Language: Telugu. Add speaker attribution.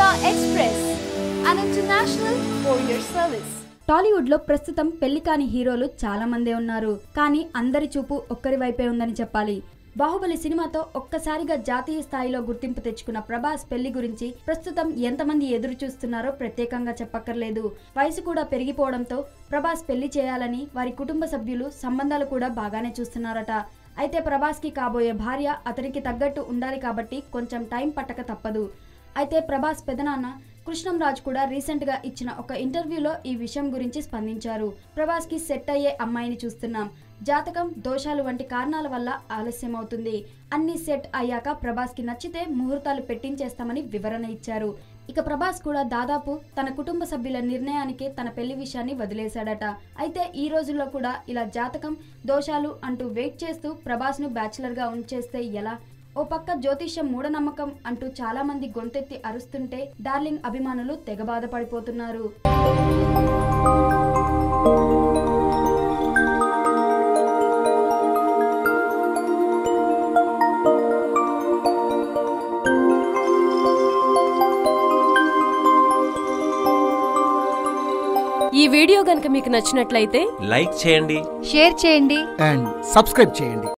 Speaker 1: Express, an international courier service.
Speaker 2: Tollywood లో ప్రస్తుతం పెళ్లి కాని హీరోలు చాలా మందే ఉన్నారు. కానీ అందరి చూపు ఒక్కరి వైపే ఉందని చెప్పాలి. బాహుబలి సినిమాతో ఒక్కసారిగా జాతీయ స్థాయిలో గుర్తింపు తెచ్చుకున్న ప్రభాస్ పెళ్లి గురించి ప్రస్తుతం ఎంతమంది ఎదురు చూస్తున్నారో ప్రత్యేకంగా చెప్పక్కర్లేదు. వయసు కూడా పెరిగిపోవడంతో ప్రభాస్ పెళ్లి చేయాలని వారి కుటుంబ సభ్యులు సంబంధాలు కూడా బాగానే చూస్తున్నారట. అయితే ప్రభాస్ కి కాబోయే భార్య అతనికి తగ్గట్టు ఉండాలి కాబట్టి కొంచెం టైం పట్టక తప్పదు. అయితే ప్రభాస్ పెదనాన్న కృష్ణంరాజ్ కూడా రీసెంట్ గా ఇచ్చిన ఒక ఇంటర్వ్యూలో ఈ విషయం గురించి స్పందించారు. ప్రభాస్ కి సెట్ అయ్యే అమ్మాయిని చూస్తున్నాం. జాతకం, దోషాలు వంటి కారణాల వల్ల ఆలస్యం అవుతుంది. అన్ని సెట్ అయ్యాక ప్రభాస్ కి నచ్చితే ముహూర్తాలు పెట్టించేస్తామని వివరణ ఇచ్చారు. ఇక ప్రభాస్ కూడా దాదాపు తన కుటుంబ సభ్యుల నిర్ణయానికి తన పెళ్లి విషయాన్ని వదిలేశాడట. అయితే ఈ రోజుల్లో కూడా ఇలా జాతకం, దోషాలు అంటూ వెయిట్ చేస్తూ ప్రభాస్ ను బ్యాచిలర్ గా ఉంచేస్తే ఎలా? ఓ పక్క జ్యోతిష్యం మూఢనమ్మకం అంటూ చాలా మంది గొంతెత్తి అరుస్తుంటే డార్లింగ్ అభిమానులు తెగ బాధపడిపోతున్నారు.
Speaker 3: ఈ వీడియో గనుక మీకు నచ్చినట్లయితే
Speaker 4: లైక్ చేయండి,
Speaker 5: షేర్ చేయండి
Speaker 6: అండ్ సబ్స్క్రైబ్ చేయండి.